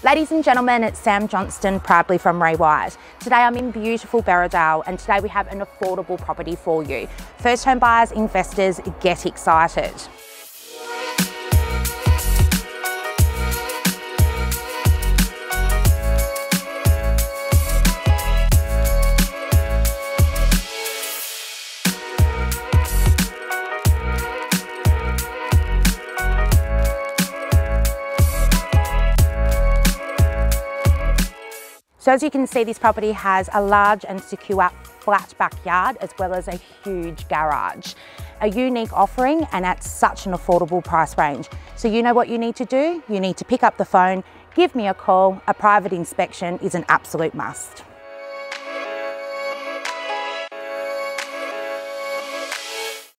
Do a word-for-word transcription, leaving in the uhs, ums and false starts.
Ladies and gentlemen, it's Sam Johnston, proudly from Ray White. Today I'm in beautiful Berriedale and today we have an affordable property for you. First home buyers, investors, get excited. So as you can see, this property has a large and secure flat backyard as well as a huge garage. A unique offering and at such an affordable price range. So you know what you need to do? You need to pick up the phone, give me a call. A private inspection is an absolute must.